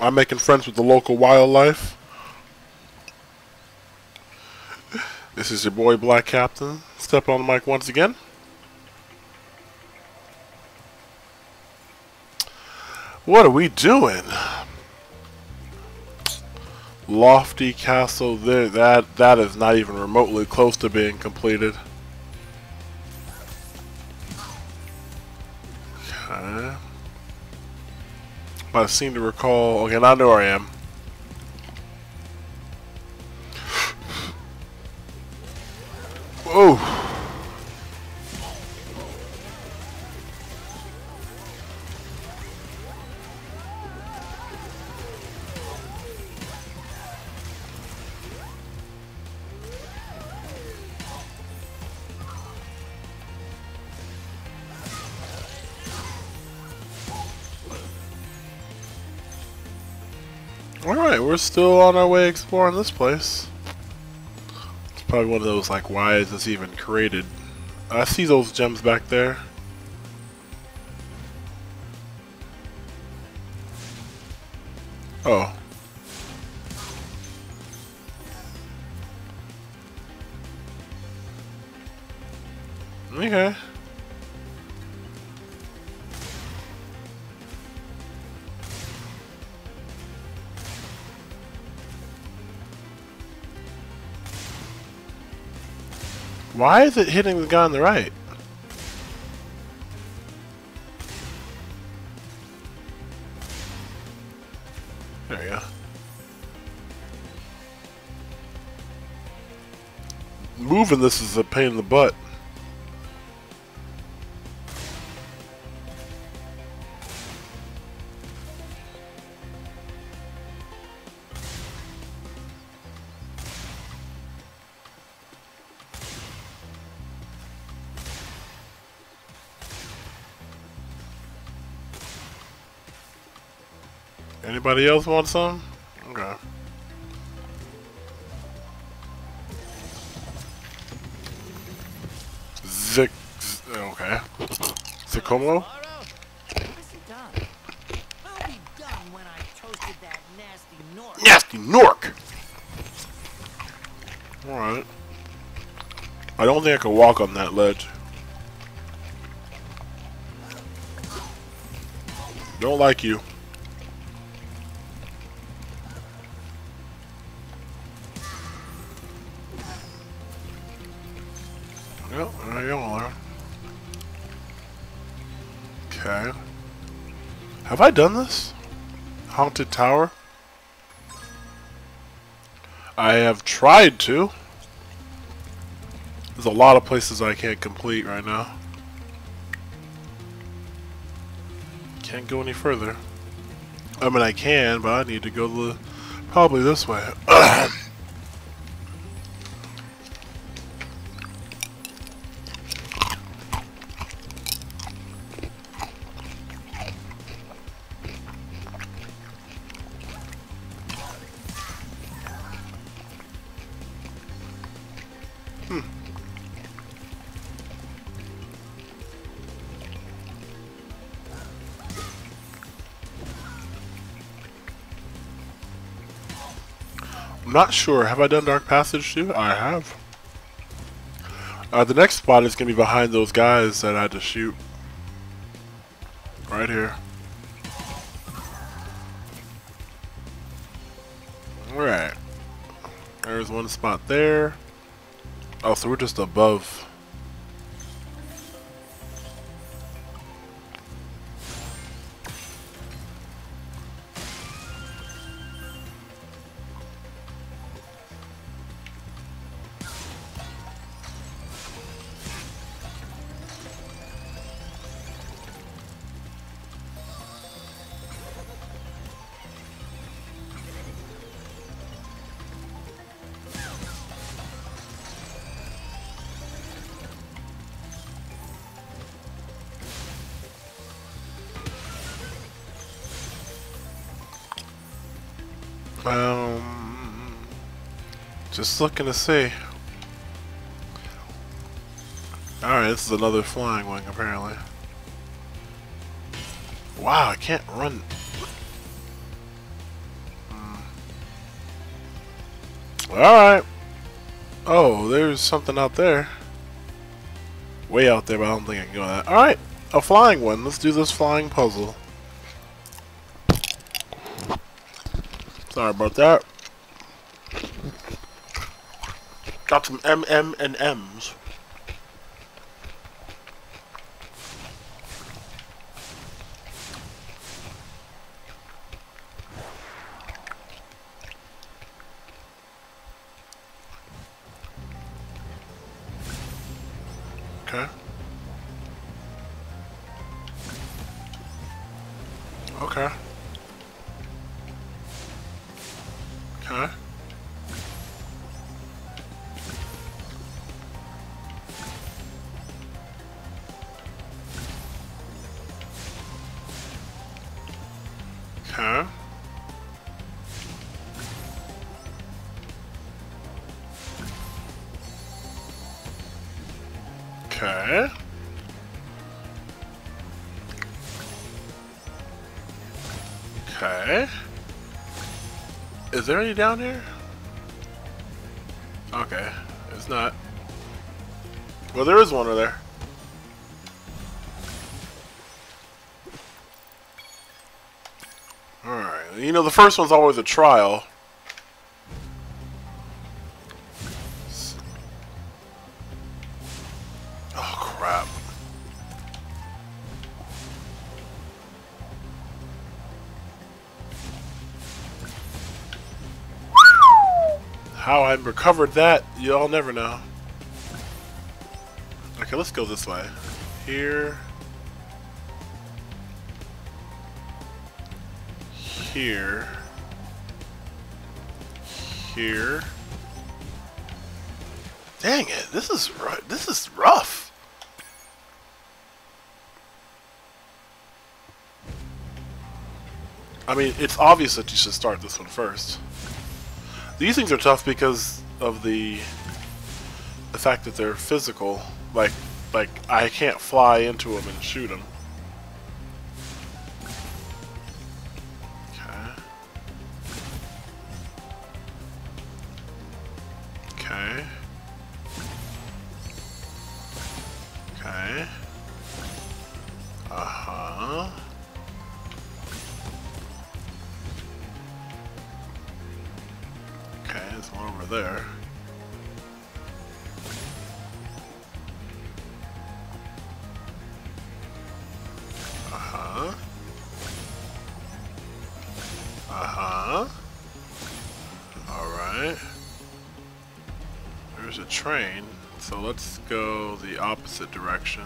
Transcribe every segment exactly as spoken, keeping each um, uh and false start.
I'm making friends with the local wildlife. This is your boy Black Captain. Step on the mic once again. What are we doing? Lofty Castle there. That that is not even remotely close to being completed. Okay. I seem to recall. Okay, now I know where I am. Oh. Alright, we're still on our way exploring this place. It's probably one of those, like, why is this even created? I see those gems back there. Oh. Okay. Why is it hitting the guy on the right? There we go. Moving this is a pain in the butt. Anybody else want some? Okay. Zic. Okay. Zicomo? Nasty Nork! Alright. I don't think I can walk on that ledge. Don't like you. Yep, there you are. Okay. Have I done this? Haunted Tower? I have tried to. There's a lot of places I can't complete right now. Can't go any further. I mean, I can, but I need to go the probably this way. Hmm. I'm not sure. Have I done Dark Passage too? I have. Uh, the next spot is going to be behind those guys that I had to shoot. Right here. Alright. There's one spot there. Oh, so we're just above. Um, just looking to see. Alright, this is another flying wing apparently. Wow, I can't run. Alright. Oh, there's something out there. Way out there, but I don't think I can go that. Alright, a flying one. Let's do this flying puzzle. Sorry about that. Got some M M and M's. Okay. Okay. Okay. Okay. Okay. Okay. Is there any down here? Okay. It's not. Well, there is one over there. Alright. You know, the first one's always a trial. Oh, crap. How I recovered that, y'all never know. Okay, let's go this way. Here. Here. Here. Dang it, this is ru- this is rough. I mean, it's obvious that you should start this one first. These things are tough because of the the fact that they're physical. Like, like I can't fly into them and shoot them. Okay. Okay. Okay. Uh-huh. Okay, there's one over there. Uh-huh. Uh-huh. Alright. There's a train, so let's go the opposite direction.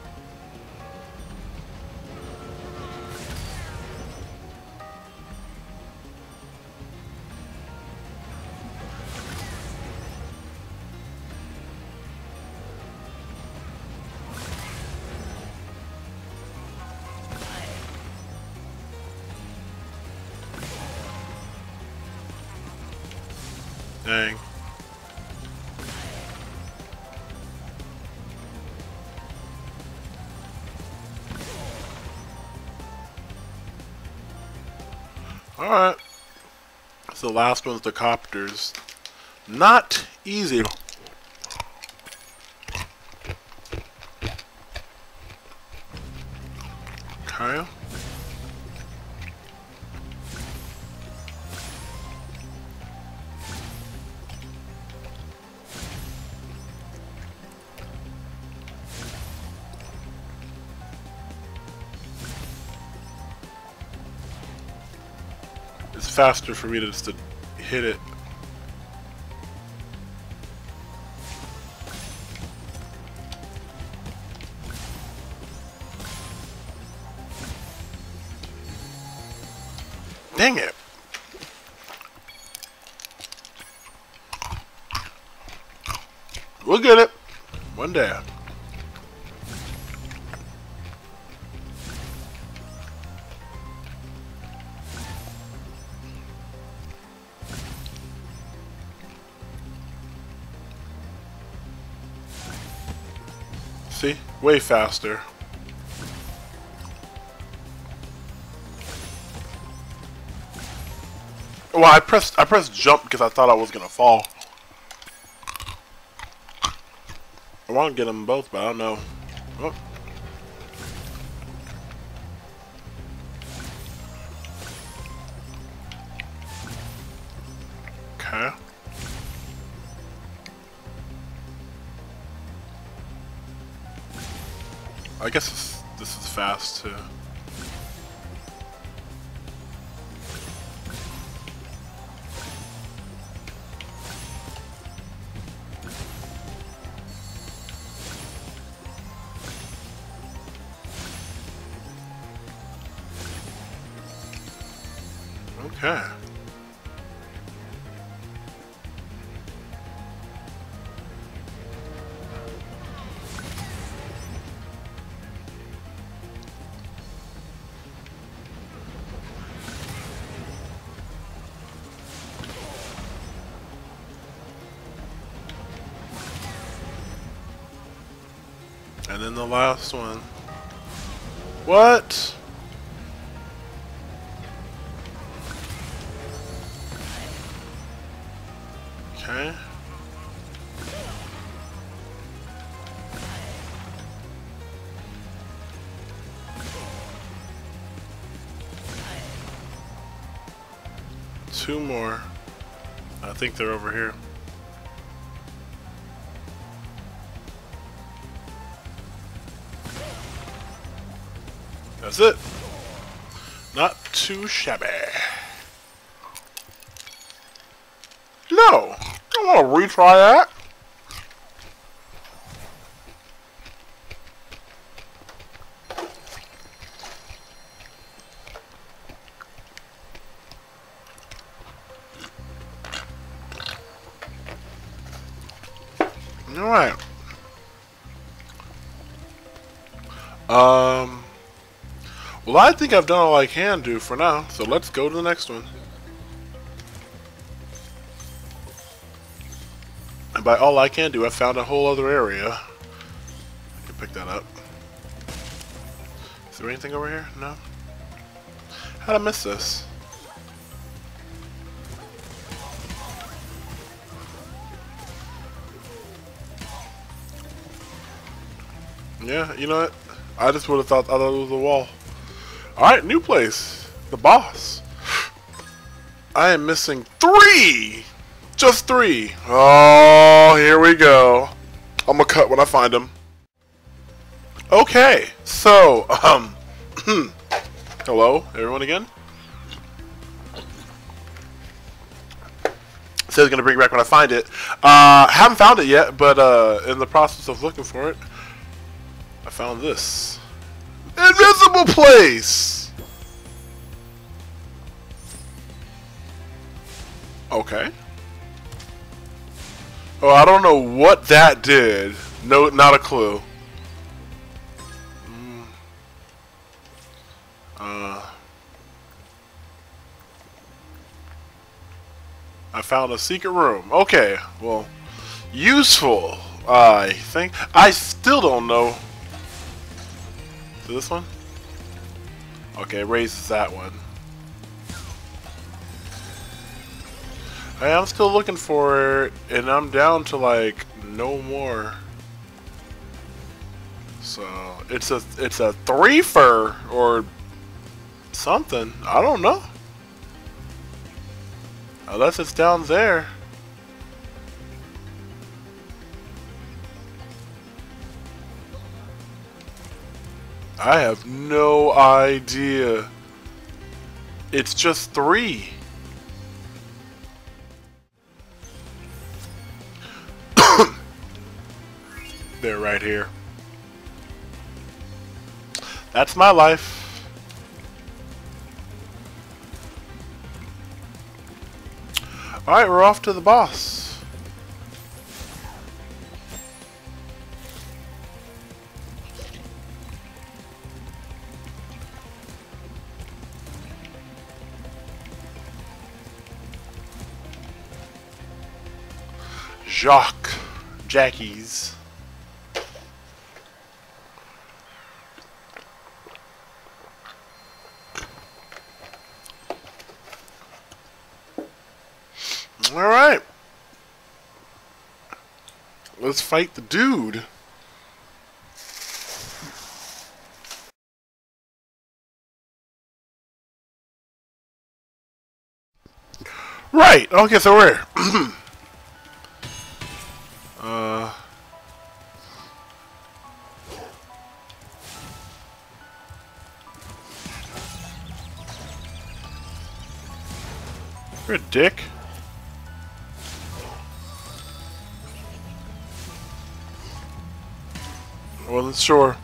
Dang. Alright. So the last one's the copters. Not easy. Okay. It's faster for me to just to hit it. Dang it. We'll get it. One day. See? Way faster. Well, I pressed I pressed jump because I thought I was gonna fall. I want to get them both, but I don't know. Oh. Okay. I guess this, this is fast too. Okay. And then the last one. What? Okay. Two more. I think they're over here. That's it. Not too shabby. No! I don't want to retry that. Alright. Um... Well, I think I've done all I can do for now, so let's go to the next one. And by all I can do, I found a whole other area. I can pick that up. Is there anything over here? No? How'd I miss this? Yeah, you know what? I just would have thought, I thought it was a wall. Alright, new place. The boss. I am missing three! Just three. Oh, here we go. I'm gonna cut when I find them. Okay, so, um, hello, everyone again. It says it's gonna bring it back when I find it. Uh, haven't found it yet, but uh, in the process of looking for it, I found this. Invisible place! Okay. Oh, I don't know what that did. No, not a clue. Mm. Uh, I found a secret room. Okay, well, useful, I think. I still don't know. This one? Okay, raises that one. Hey, I'm still looking for it, and I'm down to like no more. So it's a it's a three-fer or something. I don't know. Unless it's down there. I have no idea. It's just three. They're right here. That's my life. Alright, we're off to the boss. Jacques. Jackie's. Alright. Let's fight the dude. Right! Okay, so we're here. uh... You're a dick. I wasn't sure.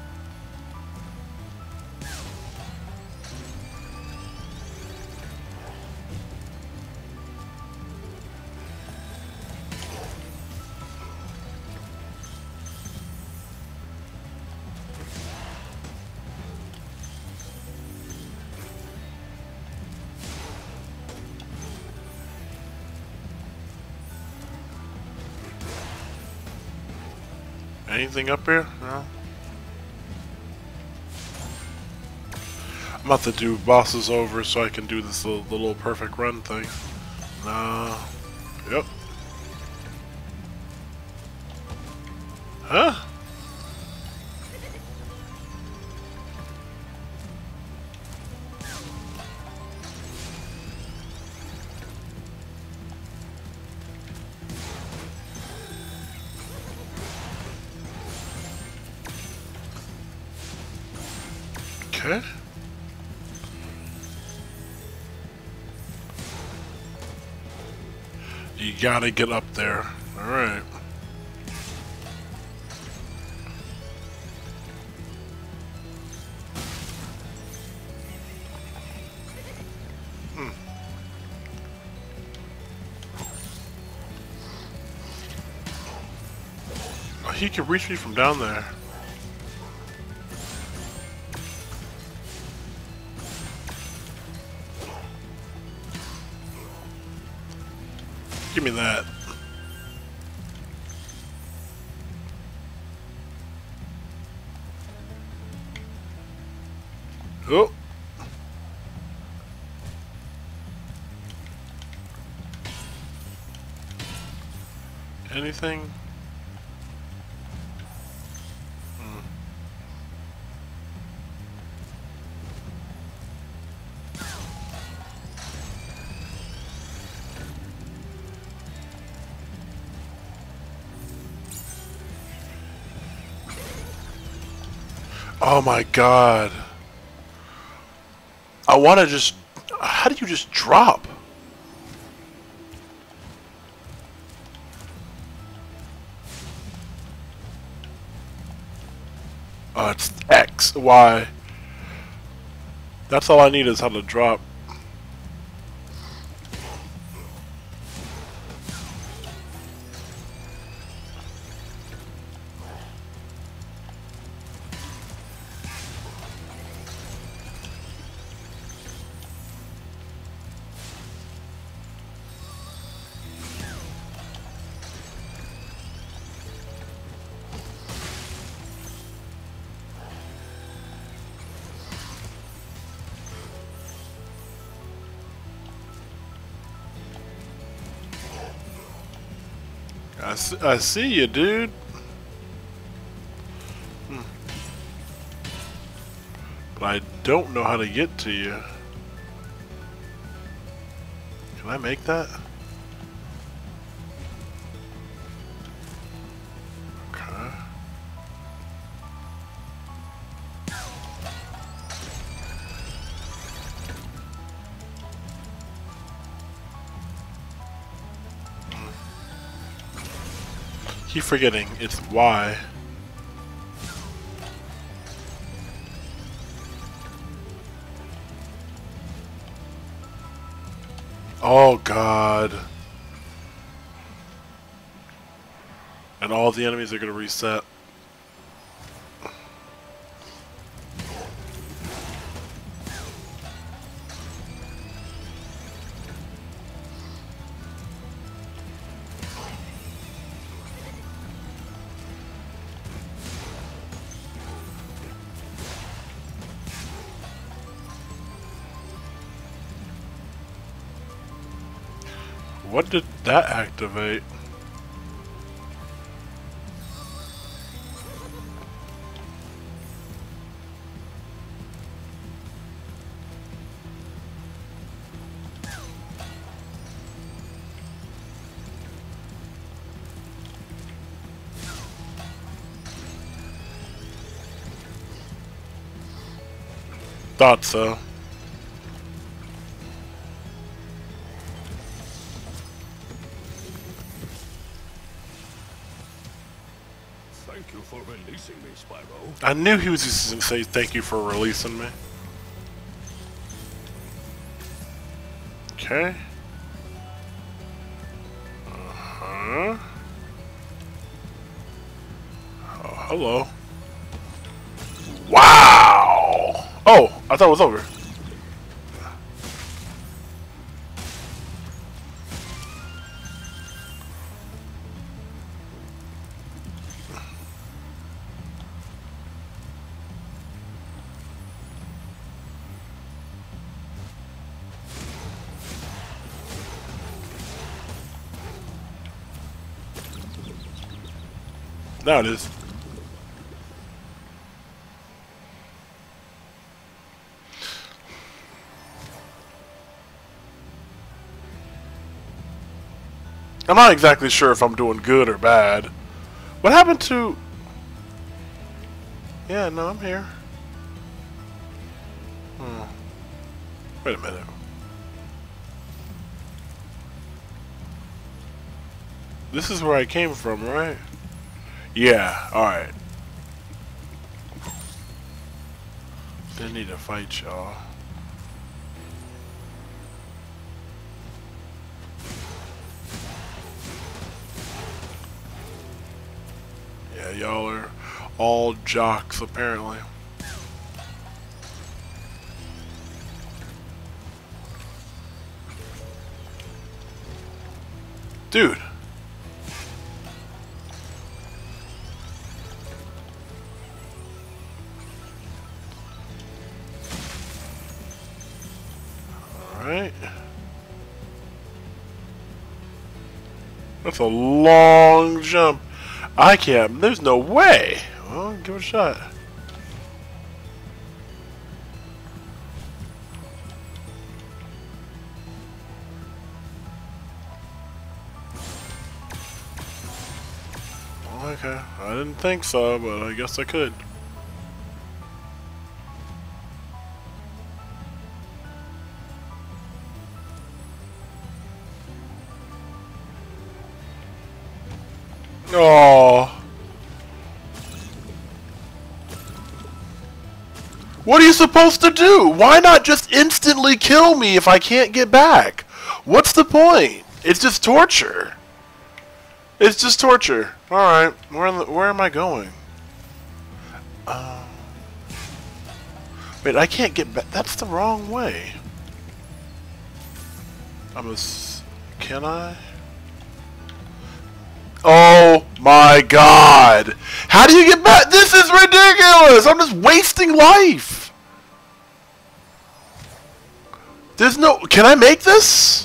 Anything up here? No. I'm about to do bosses over so I can do this little, little perfect run thing. No. Yep. Huh? Okay. You gotta get up there. Alright. Hmm. Oh, he can reach me from down there. Give me that. Oh. Anything? Hmm. Oh my god. I want to just... How do you just drop? Oh, it's X, Y. That's all I need is how to drop. I see, I see you, dude. Hmm. But I don't know how to get to you. Can I make that? Okay. Keep forgetting it's Y. Oh god. And all the enemies are gonna reset. What did that activate? thought so. Thank you for releasing me, Spyro. I knew he was just going to say thank you for releasing me. Okay. Uh-huh. Oh, hello. Wow! Oh, I thought it was over. Now it is. I'm not exactly sure if I'm doing good or bad. What happened to... Yeah, no, I'm here. Hmm. Wait a minute. This is where I came from, right? Yeah, alright. Didn't need to fight y'all. Yeah, y'all are all jocks, apparently. Dude. Alright. That's a long jump. I can't. There's no way. Well, give it a shot. Okay. I didn't think so, but I guess I could. Oh. What are you supposed to do? Why not just instantly kill me if I can't get back? What's the point? It's just torture. It's just torture. Alright, where, in the, where am I going? Um, wait, I can't get back. That's the wrong way. I'm a... S can I? Oh my god! How do you get back? This is ridiculous! I'm just wasting life! There's no... Can I make this?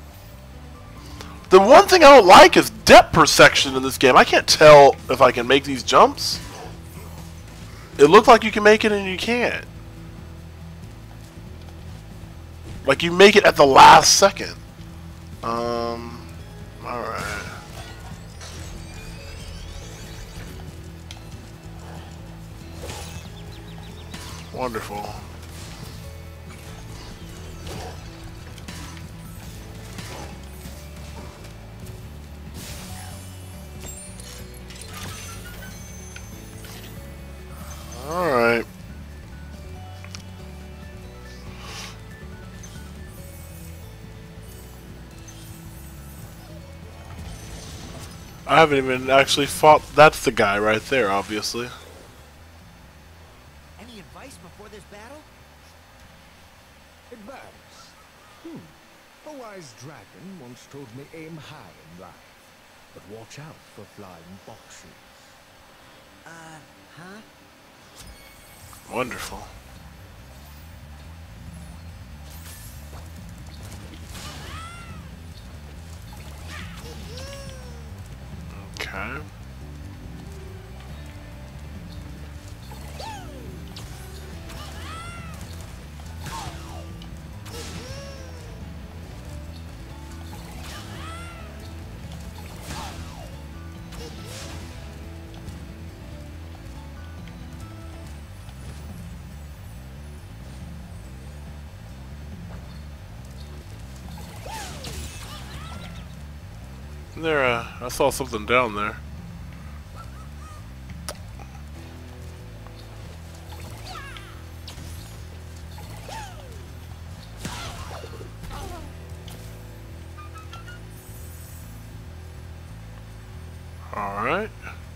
The one thing I don't like is depth perception in this game. I can't tell if I can make these jumps. It looks like you can make it and you can't. Like you make it at the last second. Um... Alright. Wonderful. Alright. I haven't even actually fought. That's the guy right there, obviously. Any advice before this battle? Advance. Hmm. A wise dragon once told me aim high in life, but watch out for flying boxes. Uh, huh? Wonderful. Okay. There, uh, I saw something down there. Alright.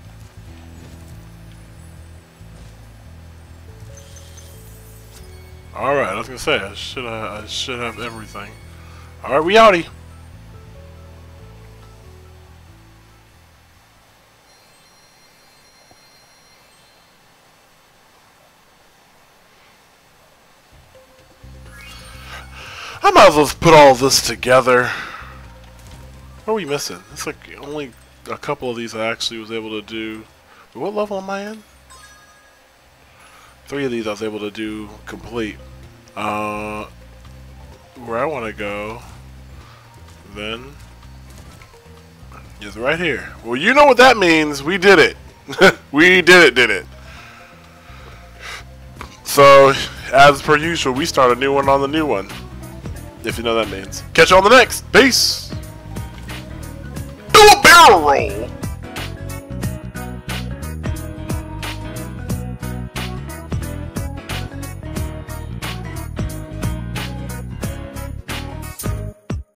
Alright, I was gonna say, I should, uh, I should have everything. Alright, we outie! I might as well put all this together. What are we missing? It's like only a couple of these I actually was able to do. What level am I in? Three of these I was able to do complete. Uh, where I want to go then is right here. Well, you know what that means. We did it. We did it, did it. So, as per usual, we start a new one on the new one. If you know what that means. Catch you on the next. Peace. Do a barrel roll.